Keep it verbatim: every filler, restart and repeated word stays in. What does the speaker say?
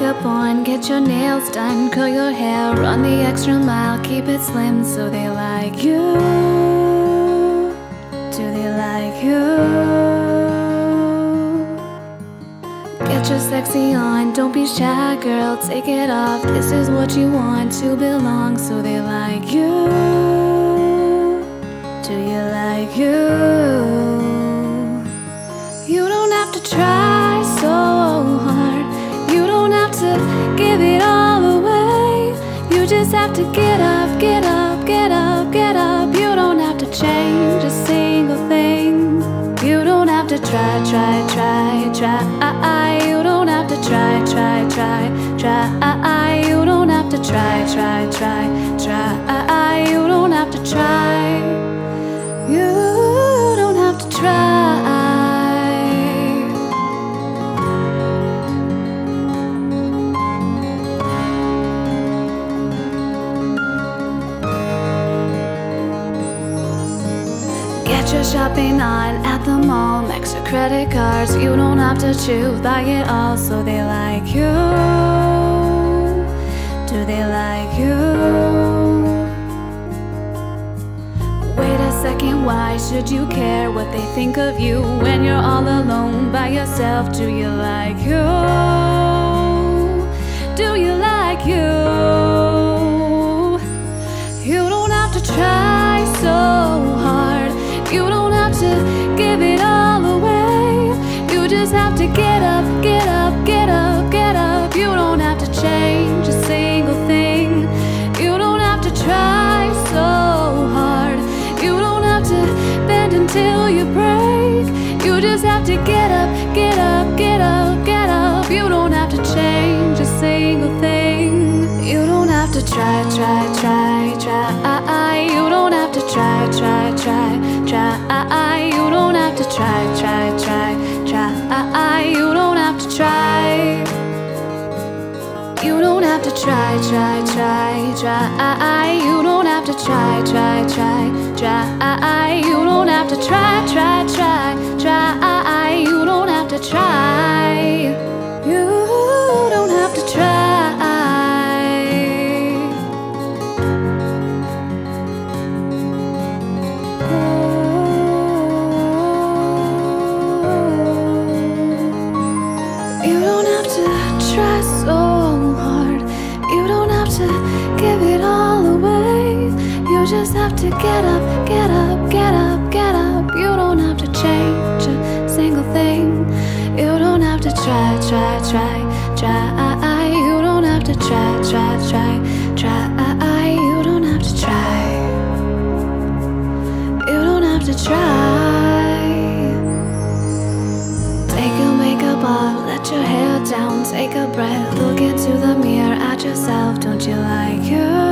makeup on, get your nails done, curl your hair, run the extra mile, keep it slim so they like you. Do they like you? Get your sexy on, don't be shy girl, take it off. This is what you want, to belong so they like you. Do you like you? You don't have to try so hard, you don't have to give it all away. You just have to get up, get up, get up, get up. You don't have to change a single thing. You don't have to try, try, try, try. You don't have to try, try, try, try. You don't have to try, try, try, try. You don't have to try. You don't have to try. Get your shopping on at the mall, next to credit cards. You don't have to choose, buy it all so they like you. Do they like you? Wait a second, why should you care what they think of you when you're all alone by yourself? Do you like you? Do you like you? You don't have to try so hard, you don't have to give it all away. You just have to get up, get up, get up, get up. You don't have to change a single thing. You don't have to try so hard, you don't have to bend until you break. You just have to get up, get up, get up, get up. You don't have to change a single thing. You don't have to try, try, try, try. You don't have to try, try, try, try. You don't have to try, try, try, try. You don't have to try. You don't have to try, try, try, try. You don't have to try, try, try, try. You don't have to try, try, try, try. You don't have to try. You don't have to try. You don't have to try so hard, you don't have to give it all away. You just have to get up, get up, get up, get up. You don't have to change a single thing. You don't have to try, try, try, try. You don't have to try, try, try, try. You don't have to try. You don't have to try. Take your makeup off, let your hair down, take a breath, look into the mirror at yourself. Don't you like you?